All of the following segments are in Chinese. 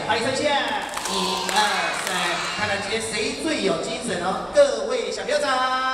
排成线，1、2、3，看看今天谁最有精神哦！各位小票长，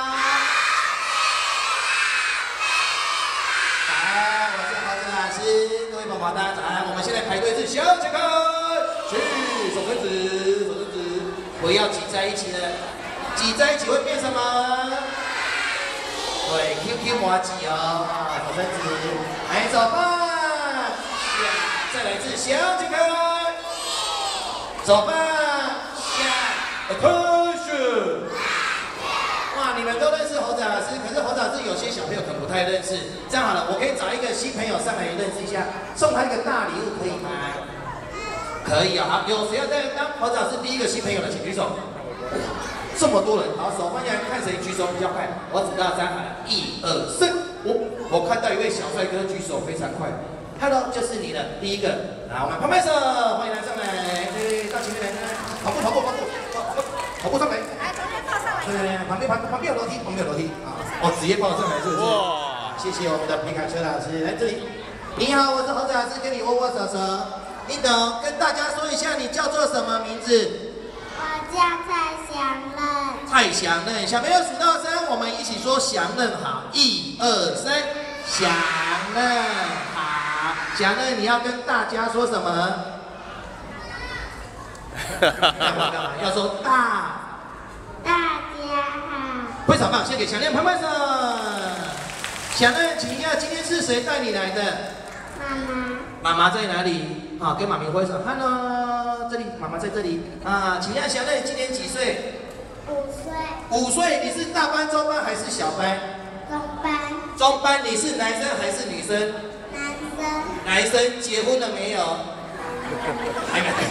好，我是豪子老师，各位宝宝大家早安。我们现在排队是向前看，去手伸直，手伸直，不要挤在一起了，挤在一起会变什么？对 ，QQ 麻吉哦，手伸直，来走吧。 再来一次，向前看，走吧，下 ，attention。哇，你们都认识侯子老师，可是侯子老师有些小朋友可能不太认识。这样好了，我可以找一个新朋友上来认识一下，送他一个大礼物，可以吗？可以啊，好，有谁要再当侯子老师第一个新朋友的，请举手。这么多人，好，手放下来，看谁举手比较快。我指到3喊，1、2、3。我看到一位小帅哥举手非常快。 Hello， 就是你的第一个，来，我们拍拍手，欢迎他上来，对，到前面来，跑步上来， 来，直接抱上来。 对，旁边有楼梯，旁边有楼梯啊，哦，直接抱上来是不是？哇，谢谢我们的皮卡丘老师，来这里，你好，我是猴子老师，跟你握握手手，你懂？跟大家说一下，你叫做什么名字？ 我叫蔡祥任。 蔡祥任，小朋友数到3，我们一起说祥任好，1、2、3，祥任好。 祥任，你要跟大家说什么？干嘛？要说大家好。 非常棒，先给祥任拍拍手。祥任，请问一下，今天是谁带你来的？ 妈妈。 妈妈在哪里？啊，跟妈咪挥手。Hello， 这里，妈妈在这里。啊，请问一下，祥任今年几岁 5岁。 5岁，你是大班、中班还是小班？ 中班。中班，你是男生还是女生？ 男生结婚了没有？还没。